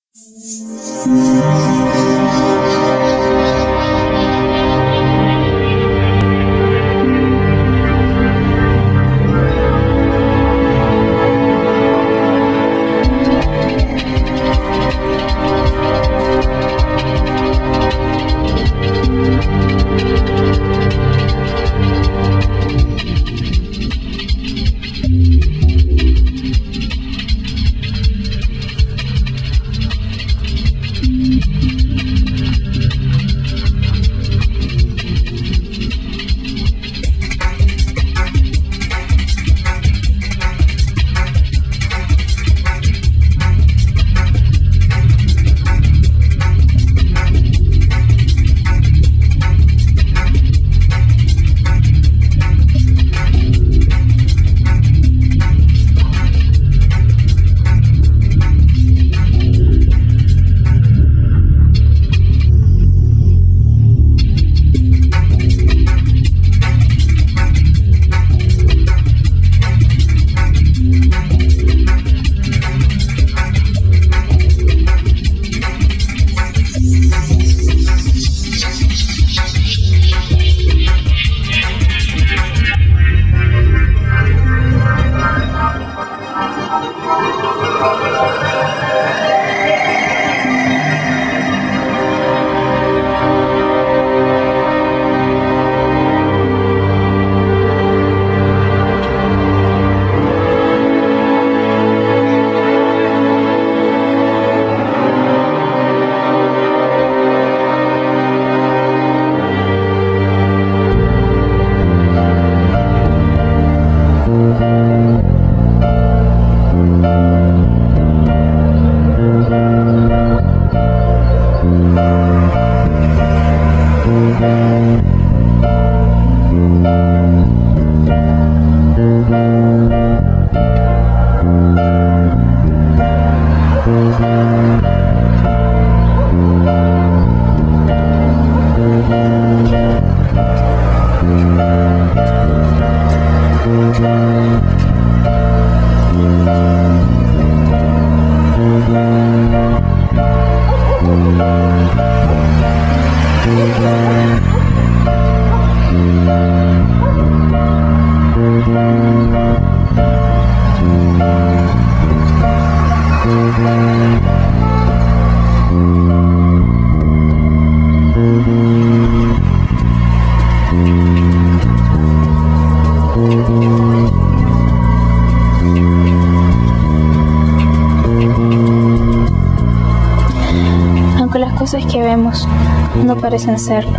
Aunque las cosas que vemos no parecen serlo,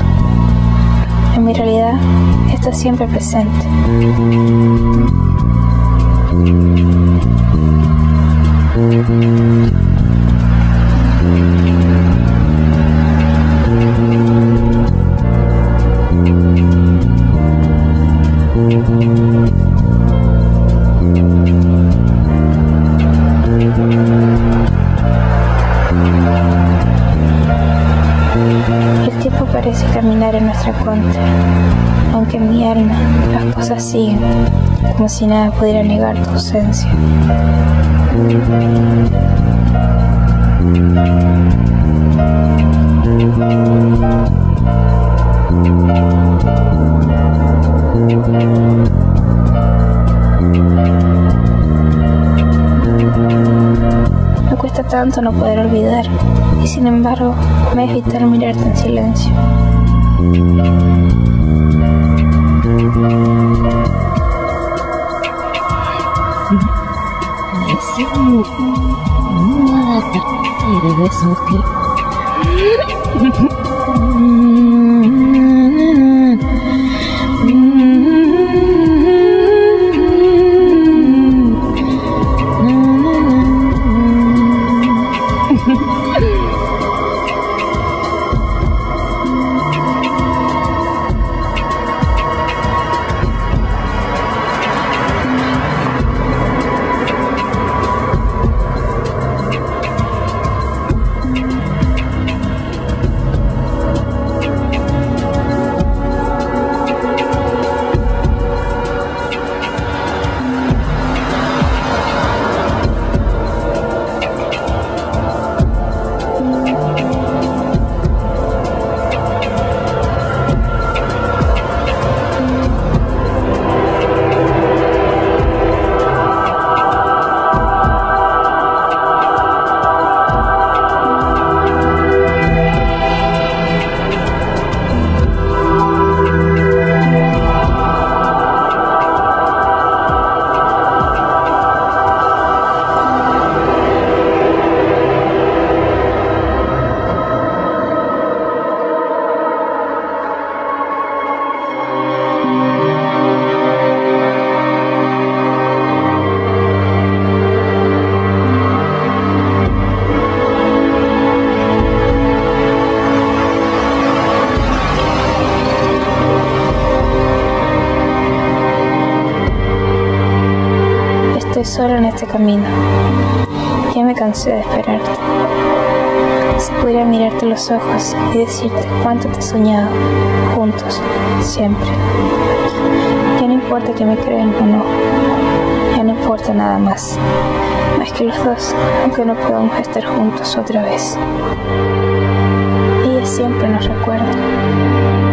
en mi realidad está siempre presente. El tiempo parece caminar en nuestra contra, aunque en mi alma las cosas siguen, como si nada pudiera negar tu ausencia. Me cuesta tanto no poder olvidar, y sin embargo me es vital mirarte en silencio. sola en este camino. Ya me cansé de esperarte. Si pudiera mirarte a los ojos y decirte cuánto te he soñado, juntos, siempre. Ya no importa que me crean o no. Ya no importa nada más. Más que los dos, aunque no podamos estar juntos otra vez. Ella siempre nos recuerda.